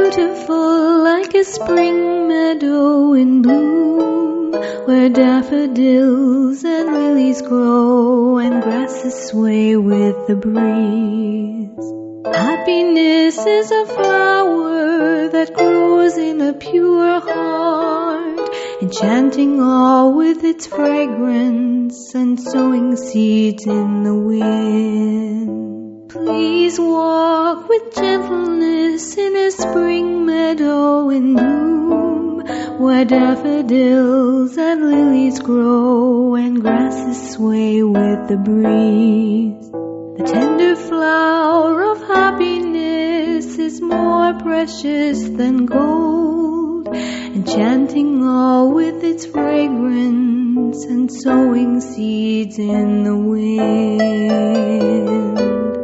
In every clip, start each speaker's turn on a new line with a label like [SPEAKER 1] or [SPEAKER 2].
[SPEAKER 1] beautiful like a spring meadow in bloom, where daffodils and lilies grow and grasses sway with the breeze. Happiness is a flower that grows in a pure heart, enchanting all with its fragrance and sowing seeds in the wind. Please walk with gentleness in a spring meadow in bloom, where daffodils and lilies grow and grasses sway with the breeze. The tender flower of happiness is more precious than gold, enchanting all with its fragrance and sowing seeds in the wind.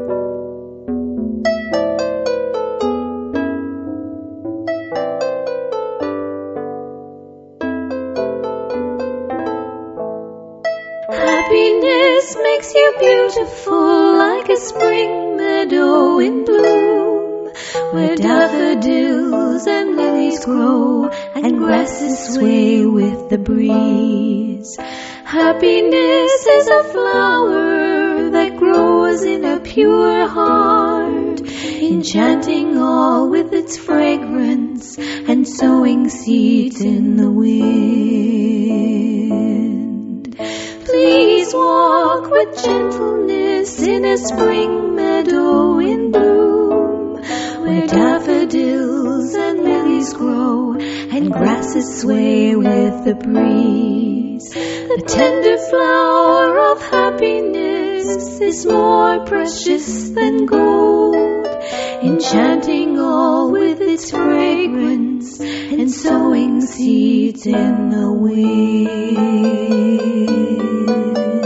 [SPEAKER 1] Happiness makes you beautiful like a spring meadow in bloom, where daffodils and lilies grow and grasses sway with the breeze. Happiness is a flower that grows in a pure heart, enchanting all with its fragrance and sowing seeds in the wind. Please walk with gentleness in a spring meadow in bloom, where daffodils and lilies grow and grasses sway with the breeze. The tender flower of happiness is more precious than gold, enchanting all with its fragrance and sowing seeds in the wind.